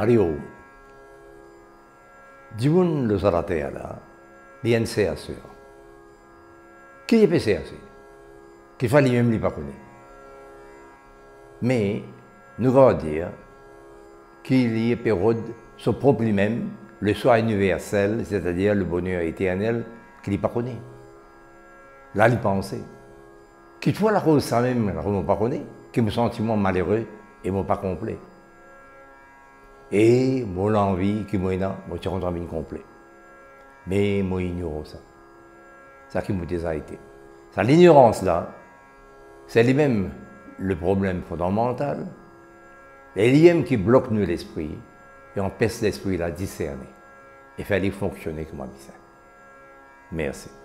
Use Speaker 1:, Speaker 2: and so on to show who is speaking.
Speaker 1: Hariom. Dimun le sarate ala, bien c'est assez. Qui est passé assez? Qu'il fallait même lui pas connaître. Mais nous allons dire qu'il y a période son propre lui-même, le soi universel, c'est-à-dire le bonheur éternel, qu'il n'y pas connaît. Là, il pense. Qu'il soit la cause ça même, qu'on ne pas connaît, que mon sentiment malheureux et mon pas complet. Et mon envie qui moi moi je rentre en vie complet. Mais moi ignore ça. Ça qui m'a désarrêté. Ça l'ignorance là, c'est lui-même le problème fondamental. Et l'IM qui bloque nous l'esprit et empêche l'esprit à discerner et faire les fonctionner comme un Merci.